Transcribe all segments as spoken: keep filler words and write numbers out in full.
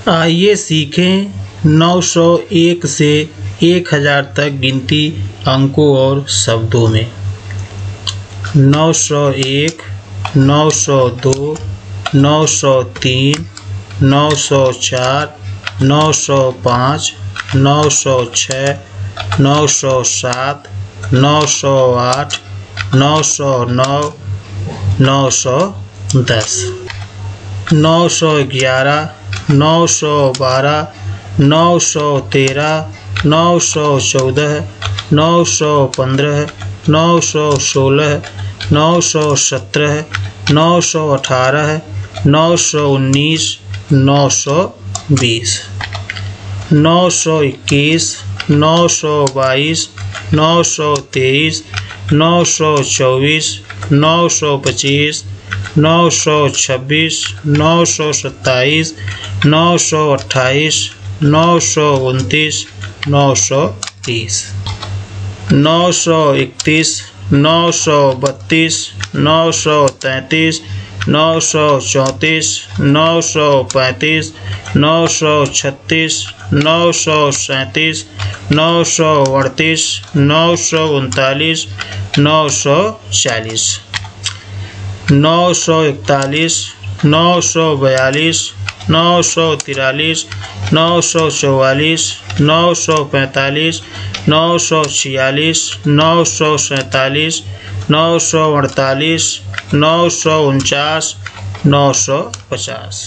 आइए सीखें नौ सौ एक से एक हज़ार तक गिनती अंकों और शब्दों में। नौ सौ एक, नौ सौ दो, नौ सौ तीन, नौ सौ चार, नौ सौ पाँच, नौ सौ छः, नौ सौ सात, नौ सौ आठ, नौ सौ नौ, नौ सौ दस, नौ सौ ग्यारह, नौ सौ बारह, नौ सौ तेरह, नौ सौ चौदह, नौ सौ पंद्रह, नौ सौ सोलह, नौ सौ सत्रह, नौ सौ अठारह, नौ सौ उन्नीस, नौ सौ बीस, नौ सौ इक्कीस, नौ सौ बाईस, नौ सौ तेईस, नौ सौ चौबीस, नौ सौ पच्चीस, नौ सौ छब्बीस, नौ सौ सत्ताईस, नौ सौ अट्ठाईस, नौ सौ उनतीस, नौ सौ तीस, नौ सौ इकतीस, नौ सौ बत्तीस, नौ सौ तैंतीस, नौ सौ चौंतीस, नौ सौ पैंतीस, नौ सौ छत्तीस, नौ सौ सैंतीस, नौ सौ अड़तीस, नौ सौ उनतालीस, नौ सौ चालीस, नौ सौ इकतालीस, नौ सौ बयालीस, नौ सौ तिरालीस, नौ सौ चौवालीस, नौ सौ पैंतालीस, नौ सौ छियालीस, नौ सौ सैंतालीस, नौ सौ अड़तालीस, नौ सौ उनचास, नौ सौ पचास,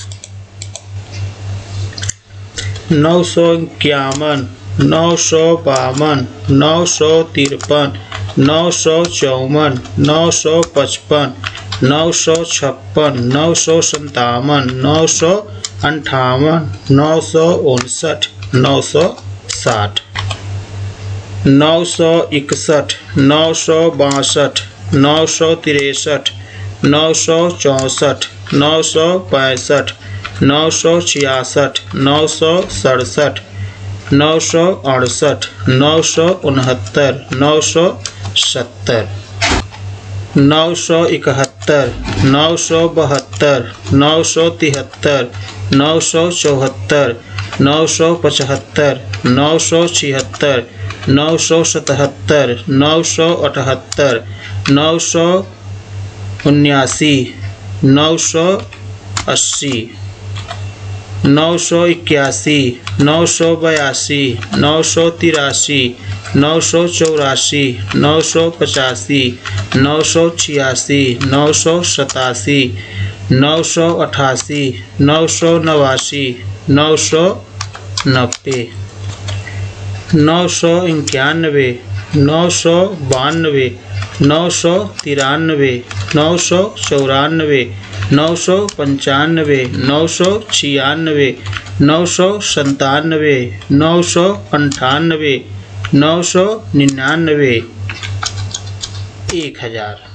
नौ सौ इक्यावन, नौ सौ बावन, नौ सौ तिरपन, नौ सौ चौवन, नौ सौ पचपन, नौ सौ छप्पन, नौ सौ सत्तावन, नौ सौ अंठावन, नौ सौ उनसठ, नौ सौ साठ, नौ सौ इकसठ, नौ सौ बासठ, नौ सौ तिरसठ, नौ सौ चौंसठ, नौ सौ पैंसठ, नौ सौ छियासठ, नौ सौ सड़सठ, नौ सौ अड़सठ, नौ सौ उनहत्तर, नौ सौ सत्तर, नौ सौ इकहत्तर, नौ सौ बहत्तर, नौ सौ तिहत्तर, नौ सौ चौहत्तर, नौ सौ पचहत्तर, नौ सौ छिहत्तर, नौ सौ सतहत्तर, नौ सौ अठहत्तर, नौ सौ उन्यासी, नौ सौ अस्सी, नौ सौ इक्यासी, नौ सौ बयासी, नौ सौ तिरासी, नौ सौ चौरासी, नौ सौ पचासी, नौ सौ छियासी, नौ सौ सतासी, नौ सौ अठासी, नौ सौ नवासी, नौ सौ नब्बे, नौ सौ इक्यानवे, नौ सौ बानवे, नौ सौ तिरानवे, नौ सौ चौरानवे, नौ सौ पंचानवे, नौ सौ छियानवे, नौ सौ संतानवे, नौ सौ अंठानवे, नौ सौ निन्यानवे, एक हज़ार।